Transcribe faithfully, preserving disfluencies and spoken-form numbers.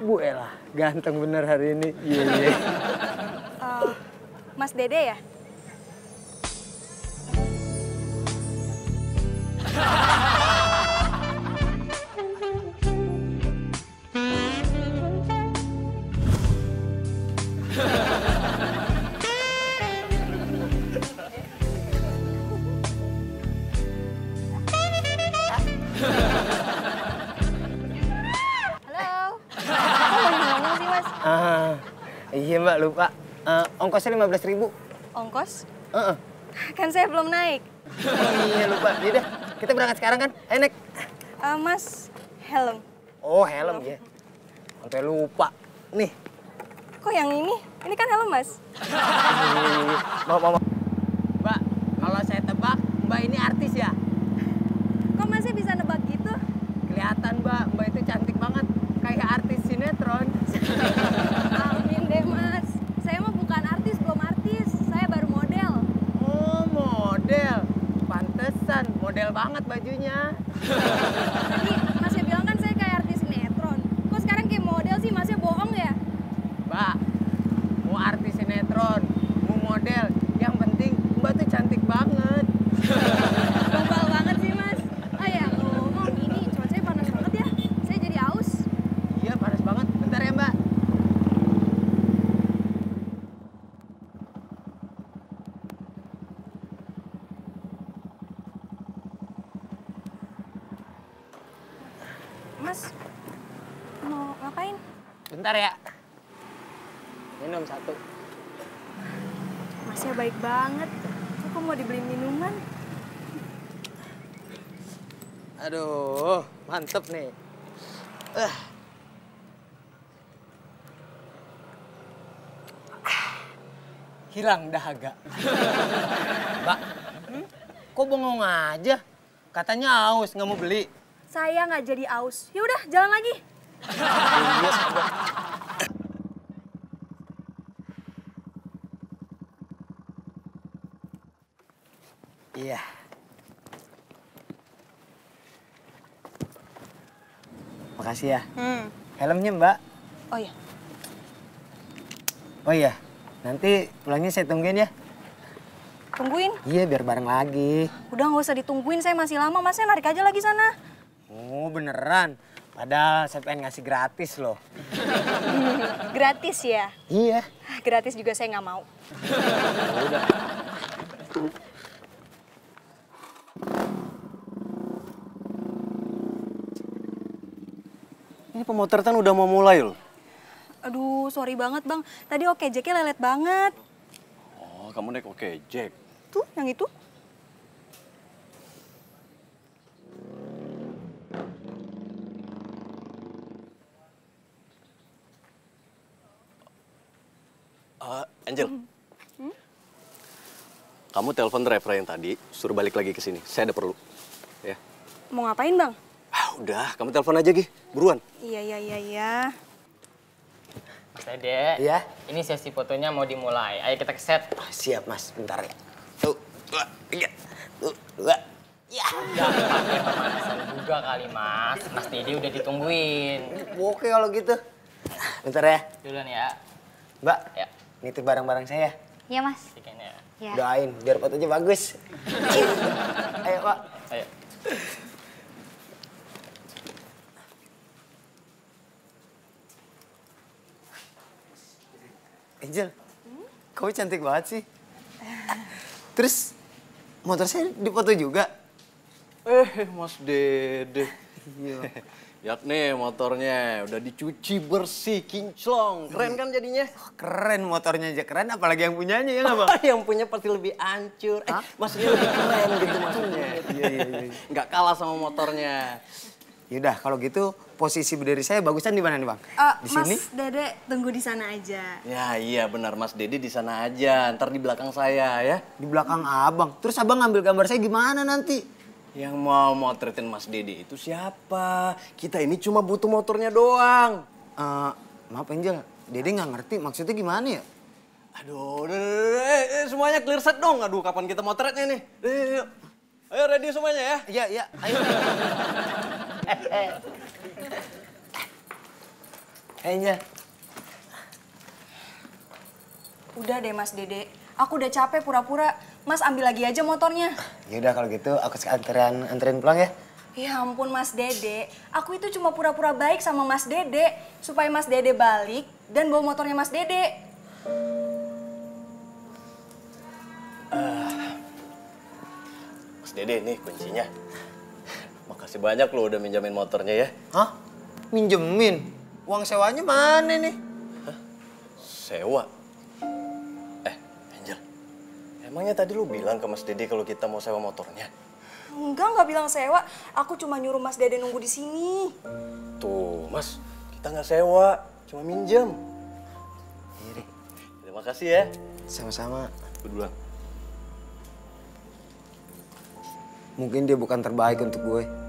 Bu Ella, ganteng bener hari ini. Iya, iya. Uh, Mas Dede ya? Ah, iya Mbak, lupa. Uh, ongkosnya lima belas ribu. Ongkos? Uh -uh. Kan saya belum naik. Oh iya, lupa. Yaudah, kita berangkat sekarang kan? Ayo naik. Uh, mas, helm. Oh, helm ya. Sampai lupa. Nih. Kok yang ini? Ini kan helm, Mas. Mau, mau, mau. Mbak, kalau saya tebak, Mbak ini artis ya? Kok Masnya bisa nebak gitu? Kelihatan, Mbak. Mbak itu cantik banget. Kayak artis sinetron. Amin deh, Mas. Saya mah bukan artis, belum artis. Saya baru model. Oh, model. Pantesan, model banget bajunya. Tadi Masnya bilang kan saya kayak artis sinetron. Kok sekarang kayak model sih? Masnya bohong ya? Mbak, mau artis sinetron, mau model, yang penting Mbak tuh cantik banget. Gombal banget sih, Mas. Ah ya, ngomong ini cuacanya panas banget ya. Saya jadi aus. Iya, panas banget. Bentar ya, Mbak. Mas, mau ngapain? Bentar ya. Minum satu. Masnya baik banget. Aku mau dibeli minuman. Aduh, mantep nih. Uh. Hilang dahaga. Mbak, hmm? Kok bengong aja? Katanya aus, nggak mau beli. Saya nggak jadi aus. Ya udah, jalan lagi. Iya, sabar. Iya. Makasih ya. Hmm. Helmnya, Mbak. Oh iya. Oh iya, nanti pulangnya saya tungguin ya. Tungguin. Iya, biar bareng lagi. Udah nggak usah ditungguin, saya masih lama. Masnya narik aja lagi sana. Oh, beneran? Padahal saya pengen ngasih gratis loh. Gratis ya? Iya. Gratis juga saya nggak mau. Udah. Ini pemotretan udah mau mulai loh. Aduh, sorry banget Bang. Tadi oke Jacknya lelet banget. Oh, kamu naik oke Jack. Tuh, yang itu. Uh, Angel, hmm? Kamu telepon driver yang tadi, suruh balik lagi ke sini. Saya ada perlu. Ya. Mau ngapain Bang? Ah, udah, kamu telepon aja, Gi. Buruan. Iya, iya, iya, iya. Mas Dede, iya? Ini sesi fotonya mau dimulai. Ayo kita ke set. Oh, siap, Mas. Bentar ya. Tuh, dua, tiga. Tuh, dua. Ya. Udah pakai pemanasan juga kali, Mas. Mas Dede udah ditungguin. Oke kalau gitu. Bentar ya. Duluan ya. Mbak, Ya. nitip barang-barang saya. Iya, Mas. Sekian ya. Ya. Doain, biar fotonya bagus. Ayo, Pak. Ayo. Angel, hmm? Kamu cantik banget sih. Terus, motor saya dipoto juga? Eh, Mas Dede. Iya. Lihat nih motornya, udah dicuci bersih, kinclong. Keren kan jadinya? Oh, keren, motornya aja keren, apalagi yang punyanya ya nggak Bang? Yang punya pasti lebih hancur. Eh, maksudnya lebih keren gitu maksudnya. Iya, iya, iya. Nggak kalah sama motornya. Yaudah, kalau gitu posisi berdiri saya bagusan di mana nih Bang? Uh, Di sini? Mas Dede tunggu di sana aja. Ya iya benar, Mas Dede di sana aja. Ntar di belakang saya ya. Di belakang Abang. Terus Abang ngambil gambar saya gimana nanti? Yang mau motretin Mas Dede itu siapa? Kita ini cuma butuh motornya doang. Uh, maaf Angel, Dede nggak ngerti maksudnya gimana ya? Aduh, udah, udah, udah. Eh, eh, semuanya clear set dong. Aduh, kapan kita motretnya nih? Eh, yuk. Ayo ready semuanya ya? Iya, iya, ayo. Angel. Udah deh Mas Dede, aku udah capek pura-pura. Mas ambil lagi aja motornya. Yaudah kalau gitu aku sekalian anterin pulang ya. Ya ampun Mas Dede, aku itu cuma pura-pura baik sama Mas Dede. Supaya Mas Dede balik dan bawa motornya Mas Dede. Uh, Mas Dede nih kuncinya. Makasih banyak lo udah minjamin motornya ya. Hah? Minjemin? Uang sewanya mana nih? Hah? Sewa? Eh, Angel. Emangnya tadi lu bilang ke Mas Dede kalau kita mau sewa motornya? Enggak, nggak bilang sewa. Aku cuma nyuruh Mas Dede nunggu di sini. Tuh, Mas. Kita nggak sewa. Cuma minjem. Iya deh. Terima kasih ya. Sama-sama. Gue duluan. Mungkin dia bukan terbaik untuk gue.